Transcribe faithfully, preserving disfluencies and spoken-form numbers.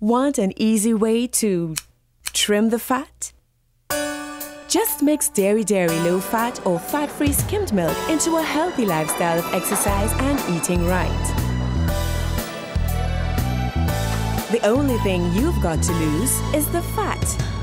Want an easy way to trim the fat? Just mix Dairy Dairy low-fat or fat-free skimmed milk into a healthy lifestyle of exercise and eating right. The only thing you've got to lose is the fat.